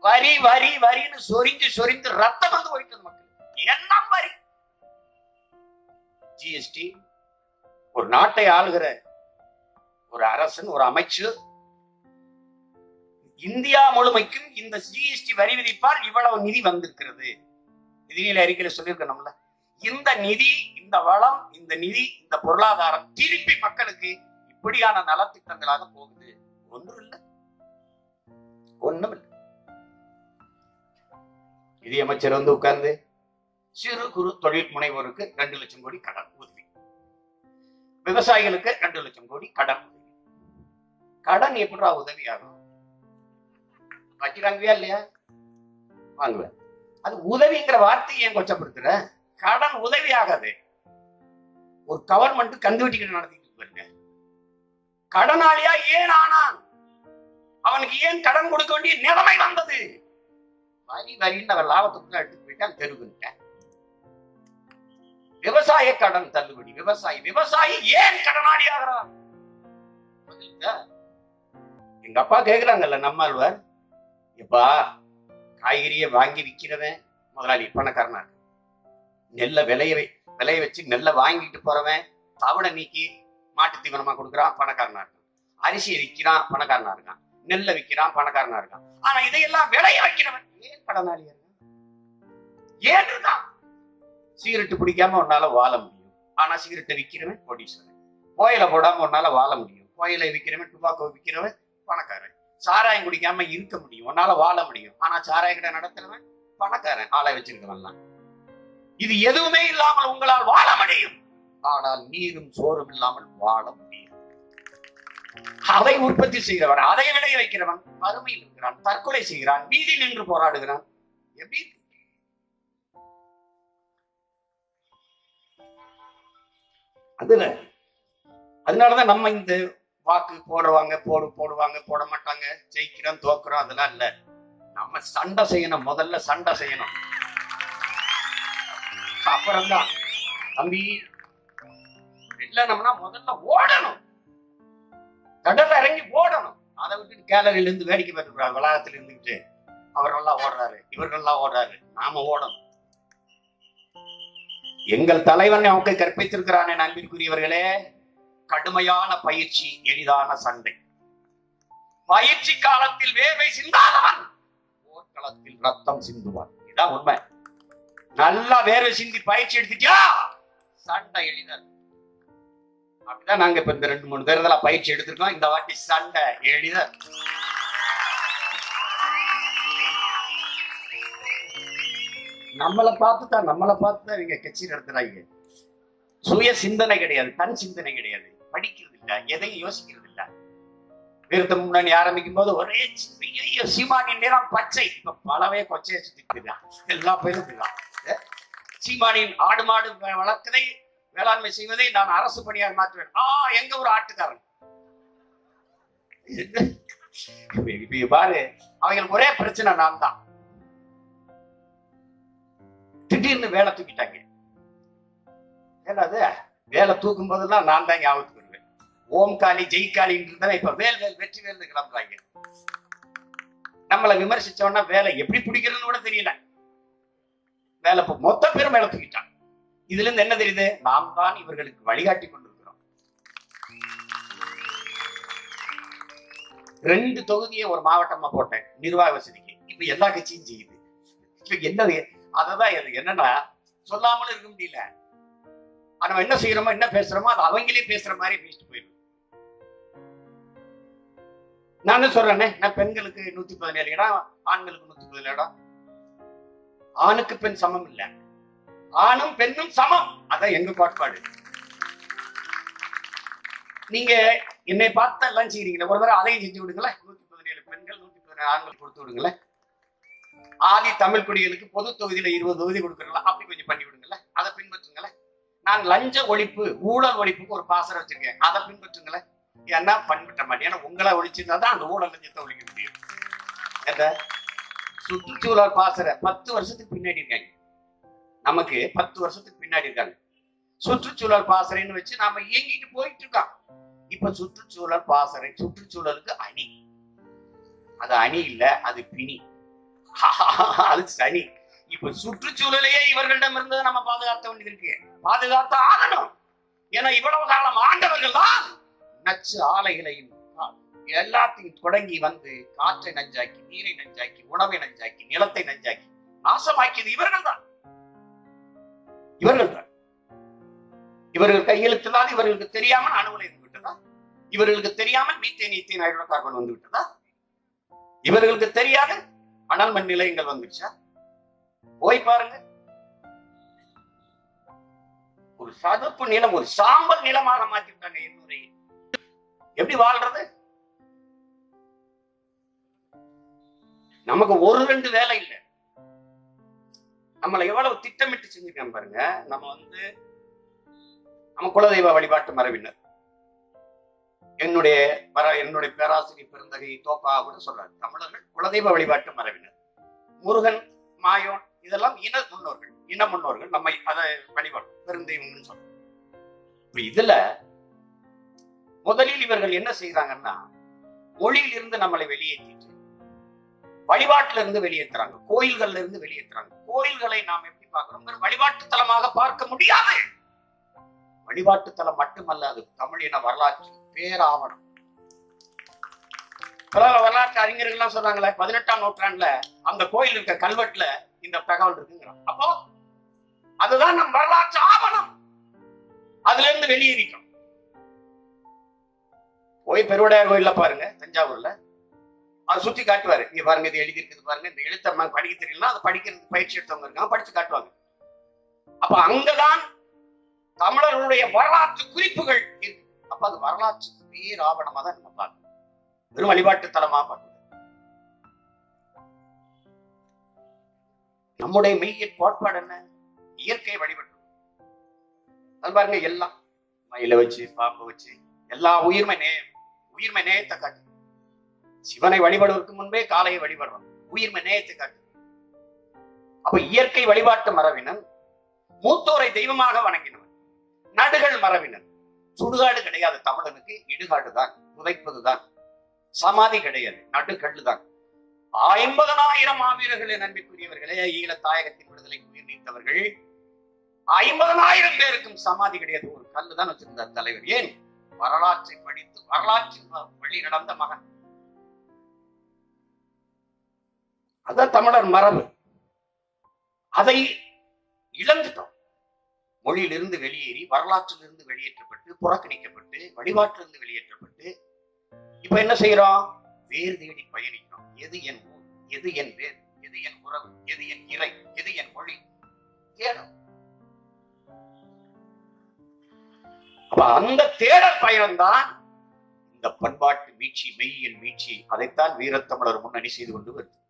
வரி வரி வரின்னு சொரிஞ்சு சொரிந்து ரத்தம் வந்து ஒழித்தது மக்கள். என்ன வரி? ஜிஎஸ்டி. ஒரு நாட்டை ஆளுகிற ஒரு அரசன், ஒரு அமைச்சர், இந்தியா முழுமைக்கும் இந்த ஜிஎஸ்டி வரி விதிப்பால் இவ்வளவு நிதி வந்திருக்கிறது. நிதிநிலை அறிக்கையில சொல்லியிருக்கணும்ல. இந்த நிதி, இந்த வளம், இந்த நிதி, இந்த பொருளாதாரம் திருப்பி மக்களுக்கு இப்படியான நலத்திட்டங்களாக போகுது. ஒன்றும் இல்லை, ஒண்ணும் இல்லை. நிதியமைச்சர் வந்து உட்கார்ந்து சிறு குறு தொழில் முனைவோருக்கு 2 லட்சம் கோடி கடன் உதவி, விவசாயிகளுக்கு 2 லட்சம் கோடி கடன் உதவி. கடன் எப்படா உதவி ஆகும்? வட்டி வாங்குவியா இல்லையா? வாங்குவேன். அது உதவிங்கிற வார்த்தையை ஏன் கொச்சப்படுத்துற? கடன் உதவி ஆகாது. ஒரு கவர்மெண்ட் கந்துவட்டிக்கிட்டு நடத்திட்டு பாருங்க. கடனாளியா ஏன் ஆனான்? அவனுக்கு ஏன் கடன் கொடுக்க வேண்டிய நிலைமை வந்தது? வரி வரின்னு அவர் லாபத்துக்குள்ள எடுத்து போயிட்டான், தெருவுன்ட்டேன். விவசாய கடன் தள்ளுபடி. விவசாயி ஏன் கடனாளி ஆகிறான்? எங்க அப்பா கேக்குறாங்கல்ல, நம்மாழ்வார், எப்பா காய்கறியை வாங்கி விற்கிறவன் முதலாளி பணக்காரனா இருக்கு. நெல்லை விளைய வச்சு நெல்லை வாங்கிட்டு போறவன் தவிட நீக்கி மாட்டு தீவனமா கொடுக்குறான், பணக்காரனா இருக்கான். அரிசியை விற்கிறான், பணக்காரனா இருக்கான். நெல்லை விற்கிறான், பணக்காரனா இருக்கான். ஆனா இதையெல்லாம் விளைய வைக்கிறவன் ஏன் கடனாளியா இருக்கான்? ஏன் இருக்கான்? சிகரெட்டு பிடிக்காம உன்னால வாழ முடியும், ஆனா சிகரெட்டை விற்கிறவன் கோடீஸ்வரன். கோயிலை போடாம உன்னால வாழ முடியும், கோயிலை விற்கிறவன், டுபாக்கோ விற்கிறவன் பணக்காரன். சாராயம் குடிக்காம இருக்க முடியும், உன்னால வாழ முடியும், ஆனா சாராய கடை நடத்துறவன் பணக்காரன், ஆளை வச்சிருக்கவன்லாம். இது எதுவுமே இல்லாமல் உங்களால் வாழ முடியும், ஆனால் நீரும் சோறும் இல்லாமல் வாழ முடியும். அதை உற்பத்தி செய்கிறவன், அதை விளைய வைக்கிறவன் வறுமையில் இருக்கிறான், தற்கொலை செய்கிறான், வீதியில் நின்று போராடுகிறான். எப்படி? அதனாலதான் நம்ம இந்த வாக்கு போடுவாங்க, போடுவாங்க, போட மாட்டாங்க, ஜெயிக்கிறோம் தோக்குறோம், அதெல்லாம் இல்ல. நம்ம சண்டை செய்யணும், முதல்ல சண்டை செய்யணும். அப்புறம்தான் தம்பி இல்லைன்னா முதல்ல ஓடணும், கடல்ல இறங்கி ஓடணும். அதை விட்டுட்டு கேலரியில இருந்து வேடிக்கை பார்த்துக்கிறாங்க, வளாகத்துல இருந்துகிட்டு அவரெல்லாம் ஓடுறாரு, இவர்கள்லாம் ஓடுறாரு, நாம ஓடணும். எங்கள் தலைவன் நமக்கு கற்பித்திருக்கிறானே அன்பிற்குரியவர்களே, கடுமையான பயிற்சி, எளிதான சண்டை. பயிற்சி காலத்தில் வேர்வை சிந்தாதவன் போர்க்களத்தில் ரத்தம் சிந்துவான். இதுதான் உண்மை. நல்லா வேர்வை சிந்தி பயிற்சி எடுத்துட்டியா சண்டை எளிதா. அப்படிதான் நாங்க இப்ப இந்த 2-3 தேர்தலா பயிற்சி எடுத்திருக்கோம். இந்த வாட்டி சண்டை எளிதா. நம்மளை பார்த்துதான் இவங்க கட்சி நடத்துறாங்க. சுய சிந்தனை கிடையாது, தன் சிந்தனை கிடையாது, படிக்கிறது இல்ல, எதையும் யோசிக்கிறது இல்ல. விருத்த முன்னணி ஆரம்பிக்கும் போது ஒரே சீமானின் நிறம் பச்சை, இப்ப பலவே கொச்சையை சுத்திட்டுதான் எல்லா பேரும். சீமானின் ஆடு மாடு வளர்க்கதை, வேளாண்மை செய்வதை நான் அரசு பணியாக மாற்றுவேன். எங்க ஒரு ஆட்டுக்காரன் பாரு, அவங்களுக்கு ஒரே பிரச்சனை, நான் தான். திடீர்னு வேலை தூக்கிட்டாங்க. வேலை தூக்கும் போதெல்லாம் நான் தான் ஞாபகத்துக்கு வருவேன். ஓம் காளி ஜெய் காளின்னு இப்ப வேல் வெற்றி வேல் கிளம்புறாங்க. நம்மளை விமர்சிச்சோம்னா வேலை எப்படி பிடிக்கிறதுன்னு கூட தெரியல. வேலை மொத்த பேரும் வேலை தூக்கிட்டான். இதுல இருந்து என்ன தெரியுது? நாம் தான் இவர்களுக்கு வழிகாட்டி கொண்டிருக்கிறோம். 2 தொகுதியை ஒரு மாவட்டமா போட்டேன் நிர்வாக வசதிக்கு. இப்ப எல்லா கட்சியும் செய்யுது. இப்ப என்னது? அததான் என்னன்னா, சொல்லாமலும் இருக்க முடியல. நம்ம என்ன செய்யறோமோ, என்ன பேசுறோமோ அது அவங்களே பேசுற மாதிரி பேசிட்டு போயிடும். நான் சொல்றேன்னே, நான் பெண்களுக்கு 117 இடம், ஆண்களுக்கு 117 இடம். ஆணுக்கு பெண் சமம் இல்ல, ஆணும் பெண்ணும் சமம். அதான் எங்க கோட்பாடு. நீங்க என்னை பார்த்து எல்லாம் செய்யறீங்களா, ஒரு தடவை அதையும் செஞ்சு விடுங்களேன். 117 பெண்கள் 117 ஆண்கள் கொடுத்து விடுங்களேன். ஆதி தமிழ் குடிகளுக்கு பொது தொகுதியில 20 தொகுதி கொடுக்கறலாம், அப்படி கொஞ்சம் பண்ணி விடுங்களேன். அதை பின்பற்றுங்களேன். நான் லஞ்ச ஒழிப்பு, ஊழல் ஒழிப்புக்கு ஒரு பாசறை வச்சிருக்கேன், அதை பின்பற்றுங்களேன். ஏன்னா பின்பற்ற மாட்டேன். ஏன்னா உங்களை ஒழிச்சிருந்தா தான் அந்த ஊழல் லஞ்சத்தை ஒழிக்க முடியும். சுற்றுச்சூழல் பாசறை 10 வருஷத்துக்கு பின்னாடி இருக்காங்க. நமக்கு 10 வருஷத்துக்கு பின்னாடி இருக்காங்க. சுற்றுச்சூழல் பாசறைன்னு வச்சு நாம இயங்கிட்டு போயிட்டு இருக்கோம். இப்ப சுற்றுச்சூழல் பாசறை, சுற்றுச்சூழலுக்கு அணி. அது அணி இல்ல, அது பிணி. அது சரி. இப்ப சுற்றுச்சூழலையே இவர்களிடம் இருந்து நம்ம பாதுகாத்த வேண்டியது இருக்கு. பாதுகாத்த ஆகணும். ஏன்னா இவ்வளவு காலம் ஆண்டவர்கள் தான் நச்சு ஆலைகளையும் எல்லாத்தையும் தொடங்கி வந்து காற்றை நஞ்சாக்கி, நீரை நஞ்சாக்கி, உணவை நஞ்சாக்கி, நிலத்தை நஞ்சாக்கி நாசமாக்கியது இவர்கள் தான். இவர்கள் கையெழுத்தினால் இவர்களுக்கு தெரியாமல் அணு உலை விட்டதா? இவர்களுக்கு தெரியாமல் மீத்தேன் ஈத்தேன் ஹைட்ரோ கார்பன் வந்து விட்டதா? இவர்களுக்கு தெரியாத அனல் மின் நிலையங்கள் வந்துச்சா? போய் பாருங்க. ஒரு சதுப்பு நிலம் ஒரு சாம்பல் நிலமாக மாற்றிட்டாங்க. என்னுடைய எப்படி வாழ்றது? நமக்கு ஒரு ரெண்டு வேலை இல்லை. நம்மளை எவ்வளவு திட்டமிட்டு செஞ்சிருக்கோம் பாருங்க. நம்ம குலதெய்வ வழிபாட்டு மரபினர். என்னுடைய பேராசிரியர் பெருந்தகை தோப்பா கூட சொல்றாரு, தமிழர்கள் குலதெய்வ வழிபாட்டு மரபினர். முருகன், மாயோன் இதெல்லாம் இன முன்னோர்கள் நம்மை அதை வழிபாடு பெருந்தெய்வம்னு சொல்றோம். இதுல முதலில் இவர்கள் என்ன செய்யறாங்கன்னா, மொழியில் இருந்து நம்மளை வெளியேற்றிட்டு வழிபாட்டுல இருந்து வெளியேற்றுறாங்க, கோயில்கள்ல இருந்து வெளியேற்றுறாங்க. கோயில்களை நாம் எப்படி பார்க்கிறோம்? வழிபாட்டு தலமாக பார்க்க முடியாது. வழிபாட்டு தலம் மட்டுமல்ல, அது தமிழ் இன வரலாற்றின் பேராவணம். வரலாற்று அறிஞர்கள் எல்லாம் சொல்றாங்களே, 18ஆம் நூற்றாண்டுல அந்த கோயில் இருக்க கல்வெட்டுல இந்த தகவல் இருக்குங்கிறான். அப்போ அதுதான் நம் வரலாற்று ஆவணம். அதுல இருந்து வெளியேறிக்கும். போய் பெருவுடையார் கோயில்ல பாருங்க, தஞ்சாவூர்ல அதை சுத்தி காட்டுவாரு. இங்க பாருங்க, இது எழுதி இருக்குது பாருங்க, இந்த எழுத்த படிக்க தெரியலன்னா அதை படிக்கிறதுக்கு பயிற்சி எடுத்தவங்க இருக்காங்க, படிச்சு காட்டுவாங்க. அப்ப அங்கதான் தமிழர்களுடைய வரலாற்று குறிப்புகள் இருக்கு. அப்ப அது வரலாற்று பேராவணமா தான் நம்ம பார்க்கணும், வெறும் வழிபாட்டு தலமா பார்க்கணும். நம்முடைய மெய்யியற் கோட்பாடு என்ன? இயற்கையை வழிபட்டு அது பாருங்க, எல்லாம் மயில வச்சு பாம்பு வச்சு எல்லா உயிர்மை நேயத்தை காட்டு. சிவனை வழிபடுவதற்கு முன்பே காளையை வழிபடுறோம், உயிர்மை நேயத்தை காட்டு. அப்ப இயற்கை வழிபாட்டு மரபினர், மூத்தோரை தெய்வமாக வணங்கினவர். நடுகள் மரபினர், சுடுகாடு கிடையாது தமிழனுக்கு, இடுகாடுதான், புதைப்பதுதான். சமாதி கிடையாது, நடுகல்லு தான். 50,000 மாவீரர்களின் அன்பிற்குரியவர்களே, ஈழ தாயகத்தின் விடுதலைக்கு உயிர் நீத்தவர்கள் 50,000 பேருக்கும் சமாதி கிடையாது, ஒரு கல்லு தான் வச்சிருந்தார் தலைவர். ஏன்? வரலாற்றை படித்து வரலாற்றின் வழி நடந்த மகன். அதான் தமிழர் மரபு. அதை இழந்துட்டோம். மொழியிலிருந்து வெளியேறி, வரலாற்றிலிருந்து வெளியேற்றப்பட்டு, புறக்கணிக்கப்பட்டு, வழிபாட்டிலிருந்து வெளியேற்றப்பட்டு, இப்ப என்ன செய்யறோம்? வேறு தேடி பயணிக்கிறோம். எது என் ஊர், எது என் வேர், எது என் உறவு, எது என் இறை, எது என் மொழி தேடும். அப்ப அந்த தேடல் பயணம்தான் இந்த பண்பாட்டு மீட்சி, மெய்யியல் மீட்சி. அதைத்தான் வீரத்தமிழர் முன்னணி செய்து கொண்டு வருது.